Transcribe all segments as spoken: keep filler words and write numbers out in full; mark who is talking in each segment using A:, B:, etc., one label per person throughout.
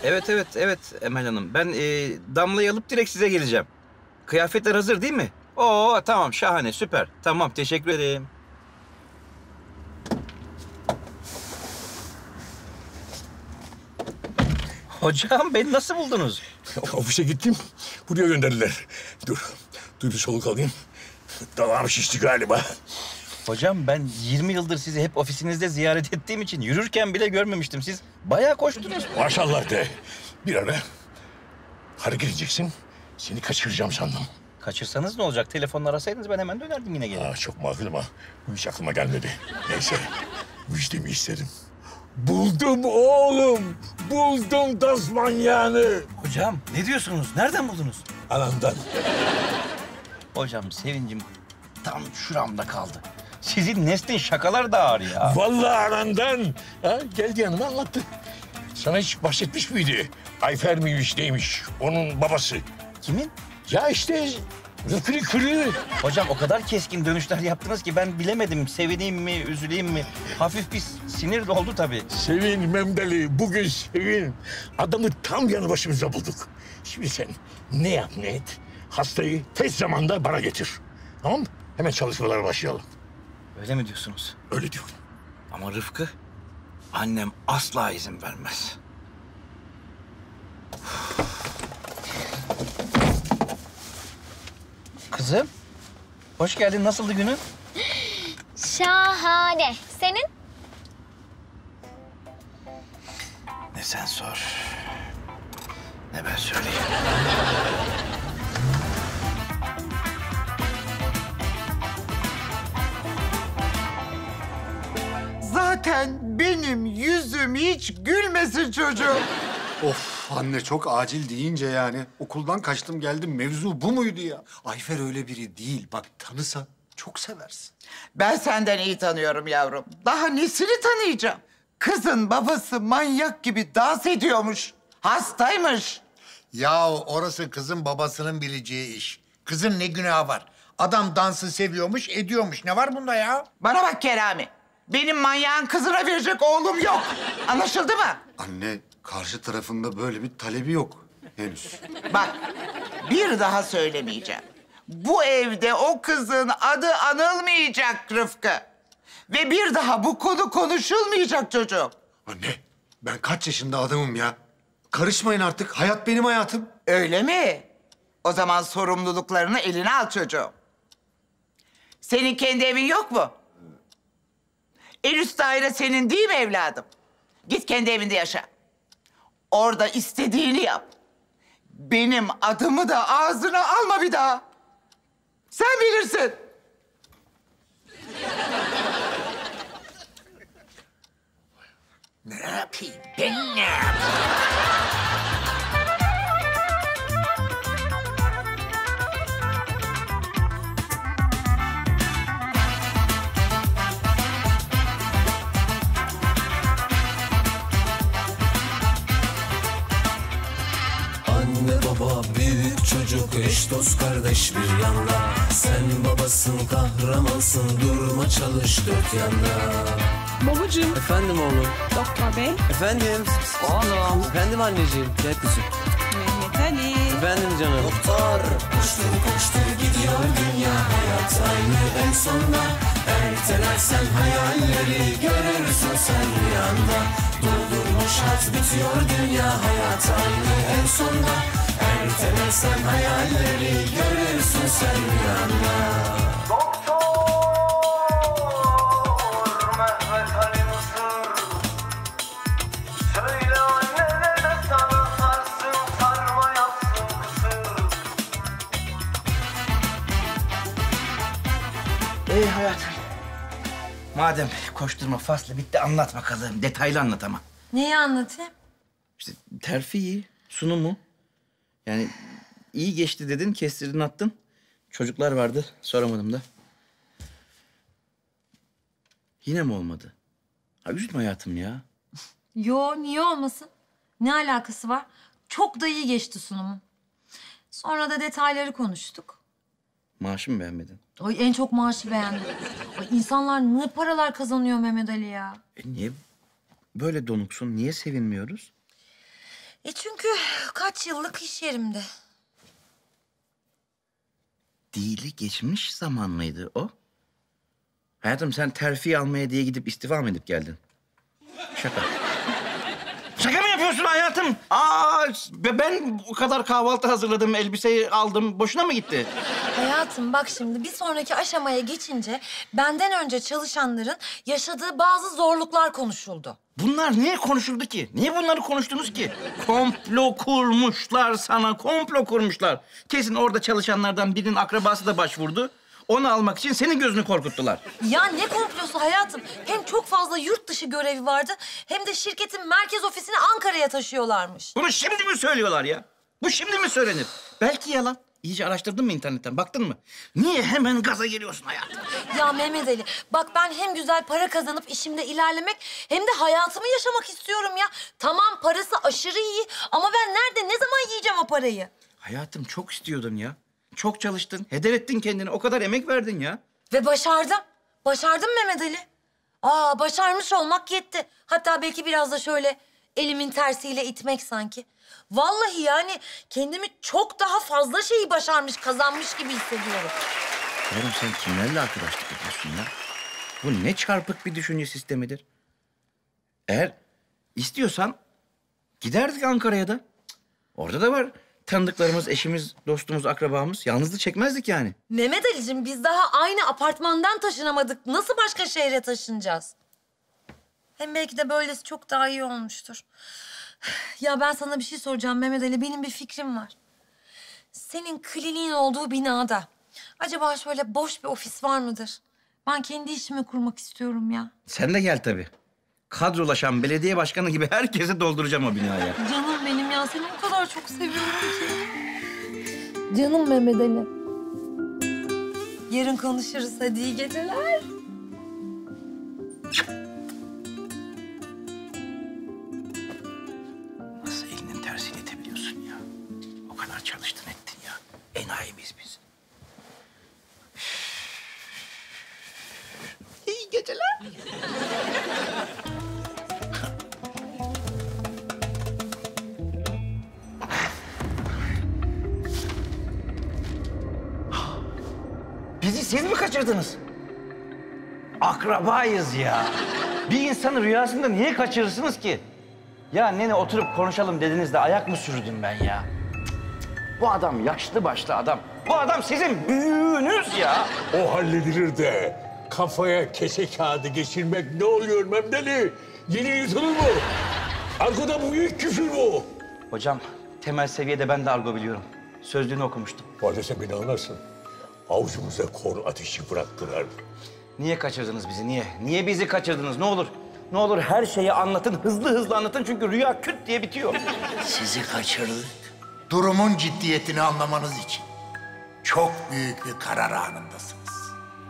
A: Evet, evet, evet Emel Hanım. Ben e, Damla'yı alıp direkt size geleceğim. Kıyafetler hazır değil mi? Oo, tamam, şahane, süper. Tamam, teşekkür ederim. Hocam, beni nasıl buldunuz?
B: Ofise gittim, buraya gönderdiler. Dur, dur bir soluk alayım. Dalağım şişti galiba.
A: Hocam, ben yirmi yıldır sizi hep ofisinizde ziyaret ettiğim için yürürken bile görmemiştim. Siz bayağı koştunuz.
B: Maşallah de. Bir ara hareket edeceksin. Seni kaçıracağım sandım.
A: Kaçırsanız ne olacak? Telefonla arasaydınız ben hemen dönerdim yine geri.
B: Aa, çok makul ama bu hiç aklıma gelmedi. Neyse, müjdemi istedim. Buldum oğlum. Buldum gaz manyağını.
A: Hocam, ne diyorsunuz? Nereden buldunuz?
B: Anamdan.
A: Hocam, sevincim tam şuramda kaldı. Sizin neslin şakalar da ağır ya.
B: Vallahi anandan. Ha, geldi yanıma anlattı. Sana hiç bahsetmiş miydi? Ayfer miymiş neymiş? Onun babası.
A: Kimin?
B: Ya işte Rıfkı Kırı.
A: Hocam, o kadar keskin dönüşler yaptınız ki ben bilemedim. Sevineyim mi, üzüleyim mi? Hafif bir sinir oldu tabii.
B: Sevin Memdeli, bugün sevin. Adamı tam yanı başımıza bulduk. Şimdi sen ne yap ne et, hastayı tez zamanda bana getir. Tamam mı? Hemen çalışmalara başlayalım.
A: Öyle mi diyorsunuz?
B: Öyle diyorum.
A: Ama Rıfkı, annem asla izin vermez. Kızım, hoş geldin. Nasıldı günün?
C: Şahane. Senin?
A: Ne sen sor, ne ben söyleyeyim.
D: Zaten benim yüzüm hiç gülmesin çocuğum.
E: Of anne çok acil deyince yani okuldan kaçtım geldim mevzu bu muydu ya? Ayfer öyle biri değil bak tanısan çok seversin.
D: Ben senden iyi tanıyorum yavrum. Daha nesini tanıyacağım? Kızın babası manyak gibi dans ediyormuş. Hastaymış.
F: Ya orası kızın babasının bileceği iş. Kızın ne günahı var? Adam dansı seviyormuş, ediyormuş. Ne var bunda ya?
D: Bana bak Kerami. Benim manyağın kızına verecek oğlum yok. Anlaşıldı mı?
E: Anne karşı tarafında böyle bir talebi yok henüz.
D: Bak, bir daha söylemeyeceğim. Bu evde o kızın adı anılmayacak Rıfkı. Ve bir daha bu konu konuşulmayacak çocuğum.
E: Anne ben kaç yaşında adamım ya? Karışmayın artık hayat benim hayatım.
D: Öyle mi? O zaman sorumluluklarını eline al çocuğum. Senin kendi evin yok mu? En üst daire senin değil mi evladım? Git kendi evinde yaşa. Orada istediğini yap. Benim adımı da ağzına alma bir daha. Sen bilirsin.
F: Ne yapayım? Ben ne yapayım?
G: Anne baba büyük çocuk eş dost kardeş bir yanda. Sen babasın kahramansın durma çalış dört yanda.
H: Babacığım.
I: Efendim oğlum.
H: Doktor bey.
I: Efendim. Oğlum. Efendim anneciğim. Gel kızım.
H: Mehmet Ali.
I: Efendim canım.
G: Doktor koştur koştur gidiyor dünya hayat aynı en sonda. Ertelersen hayalleri görürsün sen rüyanda. Doldurmuş hat bitiyor dünya hayat aynı en sonda. Ertelersen hayalleri görürsün sen rüyanda.
A: Ey hayatım. Madem koşturma faslı bitti, anlat bakalım. Detaylı anlat ama.
J: Neyi anlatayım?
A: İşte terfiyi, sunumu. Yani iyi geçti dedin, kestirdin attın. Çocuklar vardı, soramadım da. Yine mi olmadı? Ha, üzülme hayatım ya.
J: Yo, niye olmasın? Ne alakası var? Çok da iyi geçti sunumum. Sonra da detayları konuştuk.
A: Maaşı mı beğenmedin?
J: Ay en çok maaşı beğendim. Ay insanlar ne paralar kazanıyor Mehmet Ali ya.
A: E niye böyle donuksun? Niye sevinmiyoruz?
J: E çünkü kaç yıllık iş yerimde.
A: Değili geçmiş zaman mıydı o? Hayatım sen terfi almaya diye gidip istifa mı edip geldin? Şaka. Şaka mı yapıyorsun hayatım? Aa, ben o kadar kahvaltı hazırladım, elbiseyi aldım. Boşuna mı gitti?
J: Hayatım bak şimdi bir sonraki aşamaya geçince benden önce çalışanların yaşadığı bazı zorluklar konuşuldu.
A: Bunlar niye konuşuldu ki? Niye bunları konuştunuz ki? Komplo kurmuşlar sana, komplo kurmuşlar. Kesin orada çalışanlardan birinin akrabası da başvurdu. Onu almak için senin gözünü korkuttular.
J: Ya ne komplosu hayatım? Hem çok fazla yurt dışı görevi vardı hem de şirketin merkez ofisini Ankara'ya taşıyorlarmış.
A: Bunu şimdi mi söylüyorlar ya? Bu şimdi mi söylenir? Belki yalan. İyice araştırdın mı internetten, baktın mı? Niye hemen gaza geliyorsun hayatım?
J: Ya Mehmet Ali, bak ben hem güzel para kazanıp işimde ilerlemek hem de hayatımı yaşamak istiyorum ya. Tamam parası aşırı iyi ama ben nerede, ne zaman yiyeceğim o parayı?
A: Hayatım çok istiyordun ya. Çok çalıştın, heder ettin kendini. O kadar emek verdin ya.
J: Ve başardım. Başardım Mehmet Ali. Aa başarmış olmak yetti. Hatta belki biraz da şöyle elimin tersiyle itmek sanki. Vallahi yani kendimi çok daha fazla şeyi başarmış, kazanmış gibi hissediyorum.
A: Oğlum sen kimlerle arkadaşlık ediyorsun ya? Bu ne çarpık bir düşünce sistemidir. Eğer istiyorsan giderdik Ankara'ya da. Cık, orada da var tanıdıklarımız, eşimiz, dostumuz, akrabamız. Yalnızlık çekmezdik yani.
J: Mehmet Ali'cim biz daha aynı apartmandan taşınamadık. Nasıl başka şehre taşınacağız? Hem belki de böylesi çok daha iyi olmuştur. Ya ben sana bir şey soracağım Mehmet Ali. Benim bir fikrim var. Senin kliniğin olduğu binada acaba şöyle boş bir ofis var mıdır? Ben kendi işimi kurmak istiyorum ya.
A: Sen de gel tabii. Kadrolaşan belediye başkanı gibi herkesi dolduracağım o binaya.
J: Canım benim ya. Seni o kadar çok seviyorum ki. Canım Mehmet Ali. Yarın konuşuruz. Hadi iyi geceler.
A: Nasıl elinin tersiyle itebiliyorsun ya? O kadar çalıştın ettin ya. Enayi miyiz biz? İyi geceler. Bizi siz mi kaçırdınız? Akrabayız ya. Bir insanı rüyasında niye kaçırırsınız ki? Ya nene oturup konuşalım dediniz de ayak mı sürdüm ben ya? Bu adam yaşlı başlı adam. Bu adam sizin büyüğünüz ya.
B: O halledilir de kafaya kese kağıdı geçirmek ne oluyor Memdeli? Yeni yutulur mu? Arkada büyük küfür bu.
A: Hocam temel seviyede ben de argo biliyorum. Sözlüğünü okumuştum.
B: Bu arada sen beni anlarsın. Avucumuza kor ateşi bıraktılar.
A: Niye kaçırdınız bizi, niye? Niye bizi kaçırdınız? Ne olur, ne olur her şeyi anlatın, hızlı hızlı anlatın. Çünkü rüya küt diye bitiyor.
F: Sizi kaçırdık. Durumun ciddiyetini anlamanız için. Çok büyük bir karar anındasınız.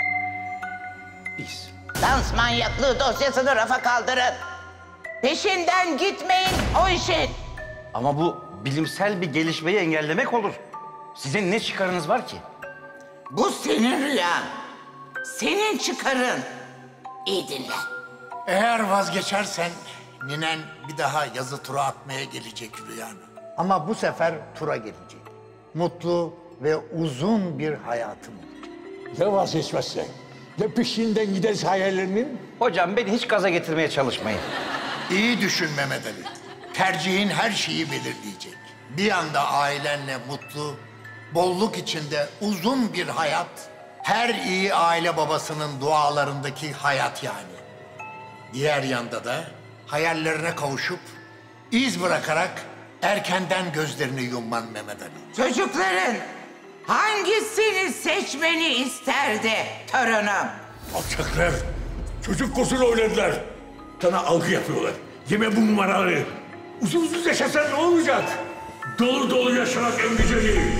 A: Biz.
D: Dans manyaklığı dosyasını rafa kaldırın. Peşinden gitmeyin o işin.
A: Ama bu bilimsel bir gelişmeyi engellemek olur. Sizin ne çıkarınız var ki?
D: Bu senin rüyan. Senin çıkarın. İyi dinle.
F: Eğer vazgeçersen ninen bir daha yazı tura atmaya gelecek rüyanı. Ama bu sefer tura gelecek. Mutlu ve uzun bir hayatım olacak.
B: Ya vazgeçmezsen? Ya peşinden giderse hayallerinin?
A: Hocam beni hiç gaza getirmeye çalışmayın.
F: İyi düşün Mehmet Ali. Tercihin her şeyi belirleyecek. Bir anda ailenle mutlu, bolluk içinde uzun bir hayat. Her iyi aile babasının dualarındaki hayat yani. Diğer yanda da hayallerine kavuşup iz bırakarak erkenden gözlerini yumman Mehmet Ali.
D: Çocukların hangisini seçmeni isterdi torunum?
B: Alçaklar. Çocuk kusuru oynadılar. Sana algı yapıyorlar. Yeme bu numaraları. Uzun uzun yaşasan ne olacak? Dolu dolu yaşamak en güzeli.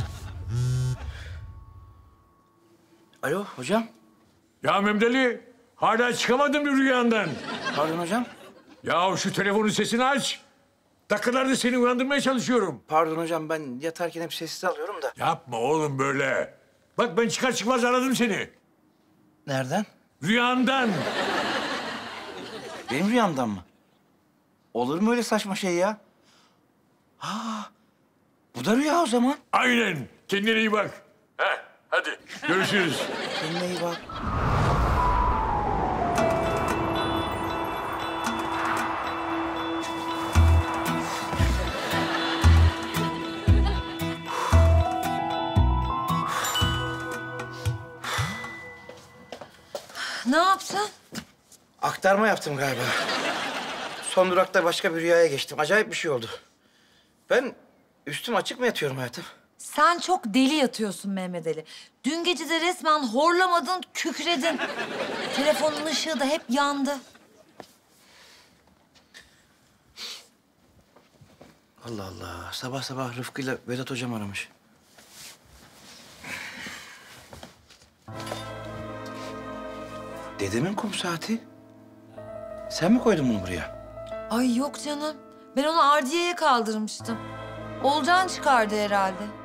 A: Alo hocam.
B: Ya Memdeli, Hala çıkamadın mı rüyandan?
A: Pardon hocam.
B: Ya şu telefonun sesini aç. Dakikalarda seni uyandırmaya çalışıyorum.
A: Pardon hocam, ben yatarken hep sessiz alıyorum da.
B: Yapma oğlum böyle. Bak ben çıkar çıkmaz aradım seni.
A: Nereden?
B: Rüyandan.
A: Benim rüyamdan mı? Olur mu öyle saçma şey ya? Ha, bu da rüya o zaman.
B: Aynen. Kendine iyi bak. Heh, hadi görüşürüz.
A: Kendine iyi bak.
J: Ne yaptın?
A: Aktarma yaptım galiba. Son durakta başka bir rüyaya geçtim. Acayip bir şey oldu. Ben üstüm açık mı yatıyorum hayatım?
J: Sen çok deli yatıyorsun Mehmet Ali. Dün gece de resmen horlamadın, kükredin. Telefonun ışığı da hep yandı.
A: Allah Allah. Sabah sabah Rıfkı'yla Vedat hocam aramış. Dedemin kum saati. Sen mi koydun bunu buraya?
J: Ay yok canım. Ben onu ardiyeye kaldırmıştım. Olcan çıkardı herhalde.